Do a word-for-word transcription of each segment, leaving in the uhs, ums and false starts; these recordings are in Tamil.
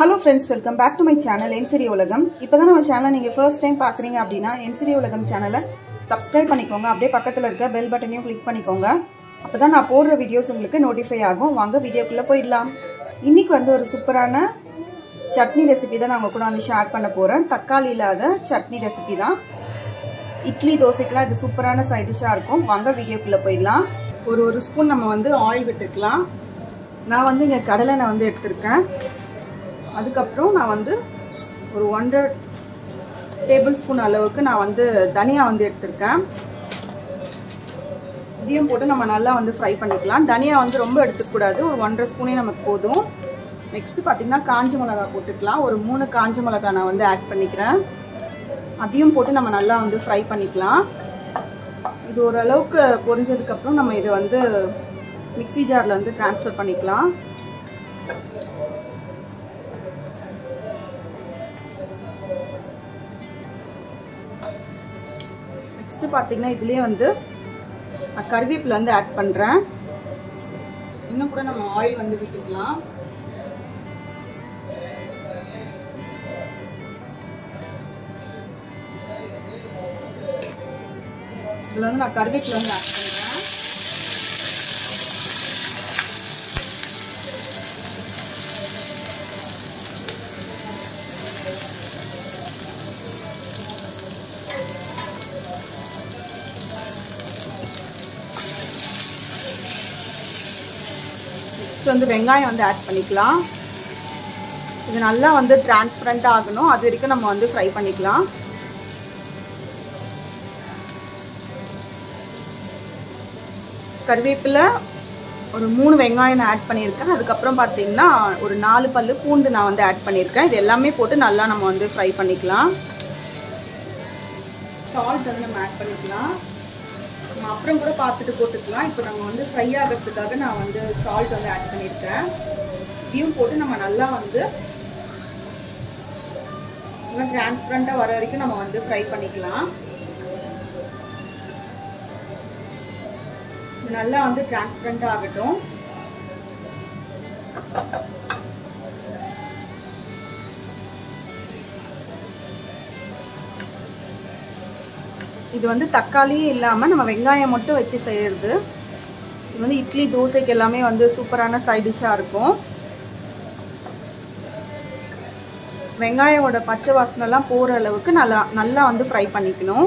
Hello friends, welcome back to my channel Ensiri Ulagam. இப்போ தான் நம்ம சேனலை நீங்க first time பார்க்கறீங்க அப்படினா Ensiri Ulagam சேனலை subscribe பண்ணிக்கோங்க. அப்படியே பக்கத்துல இருக்க bell பட்டனையும் click பண்ணிக்கோங்க. அப்பதான் நான் போடுற வீடியோஸ் உங்களுக்கு notify ஆகும். வாங்க வீடியோக்குள்ள போய்டலாம். இன்னைக்கு வந்து ஒரு சூப்பரான சட்னி ரெசிபி தான் நான் உங்க கூட வந்து ஷேர் பண்ண போறேன். தக்காளி இல்லாத சட்னி ரெசிபி தான். இட்லி தோசைக்குலாம் இது சூப்பரான சைடு டிஷ்ஷா இருக்கும். வாங்க வீடியோக்குள்ள போய்டலாம். ஒரு ஒரு ஸ்பூன் நம்ம வந்து ஆயில் விட்டுக்கலாம். நான் வந்து இங்க கடலை எண்ணெய் வந்து எடுத்துர்க்கேன். அதுக்கப்புறம் நான் வந்து ஒரு ஒன்றரை டேபிள் ஸ்பூன் அளவுக்கு நான் வந்து தனியா வந்து எடுத்துர்க்கேன். இதையும் போட்டு நம்ம நல்லா வந்து ஃப்ரை பண்ணிக்கலாம். தனியா வந்து ரொம்ப எடுத்துக்க கூடாது. ஒரு ஒன்றரை ஸ்பூனே நமக்கு போதும். நெக்ஸ்ட் பாத்தீங்கன்னா காஞ்ச மிளகாய் போட்டுக்கலாம். ஒரு மூணு காஞ்ச மிளகாய் நான் வந்து ஆட் பண்ணிக்கிறேன். அதையும் போட்டு நம்ம நல்லா வந்து ஃப்ரை பண்ணிக்கலாம். இது ஓரளவுக்கு பொரிஞ்சதுக்கு அப்புறம் நம்ம இதை வந்து மிக்ஸி ஜார்ல வந்து ட்ரான்ஸ்ஃபர் பண்ணிக்கலாம். நெக்ஸ்ட் பாத்தீங்கன்னா இதுலயே வந்து கறிவேப்பிலை வந்து ஆட் பண்றேன். இன்னும் கூட நம்ம ஆயில் வந்து விட்டுக்கலாம். இதுல வந்து நான் கறிவேப்பிலை வந்து ஆட் பண்றேன். நெக்ஸ்ட் வந்து வெங்காயம் வந்து ஆட் பண்ணிக்கலாம். இது நல்லா வந்து டிரான்ஸ்பரண்ட் ஆகணும். அது வரைக்கும் நம்ம வந்து ஃப்ரை பண்ணிக்கலாம். கறிவேப்பிலை ஒரு மூணு வெங்காயம் ஆட் பண்ணியிருக்கேன். அதுக்கப்புறம் பார்த்தீங்கன்னா ஒரு நாலு பல்லு பூண்டு நான் வந்து ஆட் பண்ணியிருக்கேன். இது எல்லாமே போட்டு நல்லா நம்ம வந்து ஃப்ரை பண்ணிக்கலாம். சால்ட் வந்து நம்ம ஆட் பண்ணிக்கலாம். நம்ம அப்புறம் கூட பார்த்துட்டு போட்டுக்கலாம். இப்போ நம்ம வந்து ஃப்ரை ஆகிறதுக்காக நான் வந்து சால்ட் வந்து ஆட் பண்ணியிருக்கேன். இதையும் போட்டு நம்ம நல்லா வந்து டிரான்ஸ்பரண்டாக வர வரைக்கும் நம்ம வந்து ஃப்ரை பண்ணிக்கலாம். நல்லா வந்து டிரான்ஸ்பரண்ட் ஆகட்டும். இது வந்து தக்காளியே இல்லாம நம்ம வெங்காயம் மட்டும் வச்சு செய்யறது. இது வந்து இட்லி தோசைக்கு எல்லாமே வந்து சூப்பரான சைடு டிஷ்ஷா இருக்கும். வெங்காயோட பச்சை வாசனை எல்லாம் போற அளவுக்கு நல்லா நல்லா வந்து ஃப்ரை பண்ணிக்கணும்.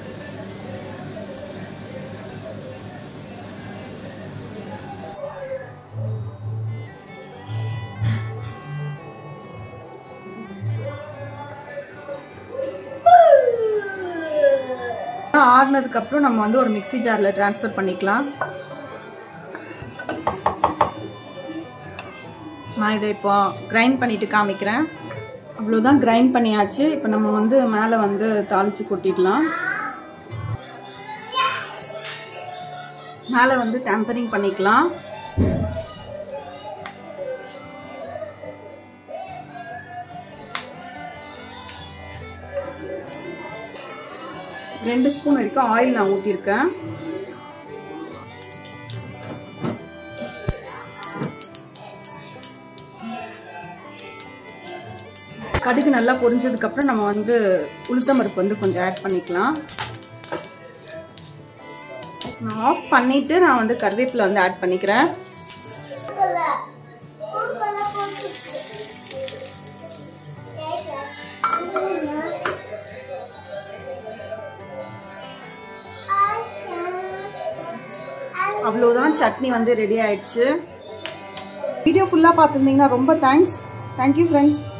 ஆறுனதுக்கு அப்புறம் நம்ம வந்து ஒரு மிக்ஸி ஜார்ல ட்ரான்ஸ்ஃபர் பண்ணிக்கலாம். நான் இதை இப்போ கிரைண்ட் பண்ணிட்டு காமிக்கிறேன். அவ்வளோதான், கிரைண்ட் பண்ணியாச்சு. இப்போ நம்ம வந்து மேலே வந்து தாளிச்சு கொட்டிடலாம். மேலே வந்து டெம்பரிங் பண்ணிக்கலாம். ரெண்டு ஸ்பூன் வரைக்கும் ஆயில் நான் ஊற்றிருக்கேன். கடுகு நல்லா பொரிஞ்சதுக்கு அப்புறம் நம்ம வந்து உளுத்தம் பருப்பு வந்து கொஞ்சம் ஆட் பண்ணிக்கலாம். நான் ஆஃப் பண்ணிட்டு நான் வந்து கறிவேப்பிலை வந்து ஆட் பண்ணிக்கிறேன். அவ்வளோதான், சட்னி வந்து ரெடி ஆயிடுச்சு. வீடியோ ஃபுல்லாக பார்த்துருந்தீங்கன்னா ரொம்ப தேங்க்ஸ். Thank you friends.